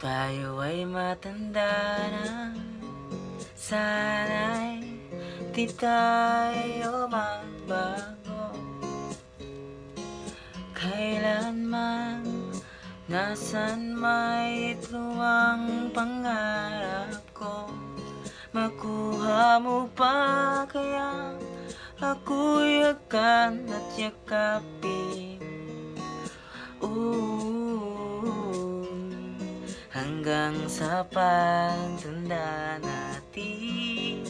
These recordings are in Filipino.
Tayo ay matanda na, sana'y di tayo magbago. Kailanman, nasan may tuwang pangarap ko. Makuha mo pa kaya ako'y yakan at yakapin. Hanggang sa pagtanda natin,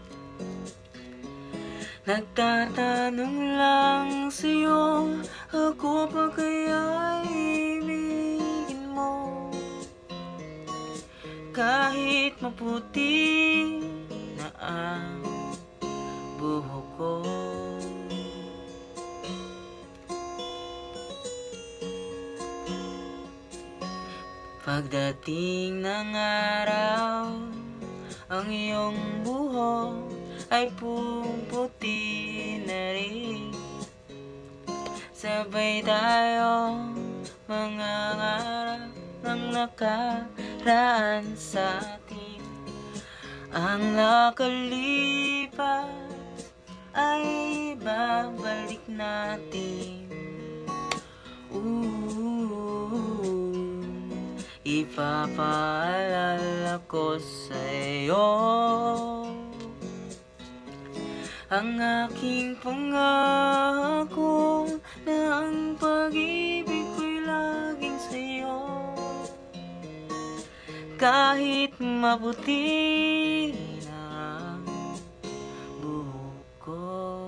nagtatanong lang sa'yo, ako pa kaya'y ibigin mo? Kahit maputi na ang buhok ko. Pagdating ng araw, ang iyong buhok ay puputi na rin. Sabay tayo mangangarap ng nakaraan sa atin. Ang nakalipas ay babalik natin. Ipapaalala ko sa'yo ang aking pangako na ang pag-ibig ko'y laging sa'yo. Kahit maputi na ang buhok ko.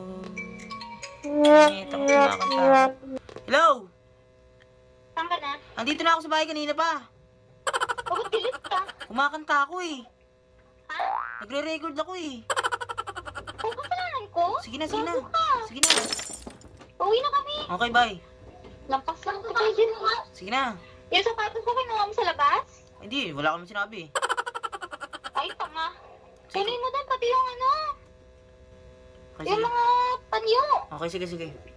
Ito, kumakanta. Hello! Saan ka na? Andito na ako sa bahay kanina pa. Bakit pilit ka? Kumakanta ako eh. Ha? Nagre-record ako eh. Kung kasalanan ko? Sige na, sige na. Gago ka. Sige na. Uwi na kami. Okay, bye. Lampas lang ka tayo dyan ha? Sige na. Yung sapatos ko kinuha mo sa labas? Hindi, wala akong sinabi. Ay, tanga. Sige. Kunin mo doon pati yung ano. Okay, Yung sige. mga panyo. Okay, sige, sige.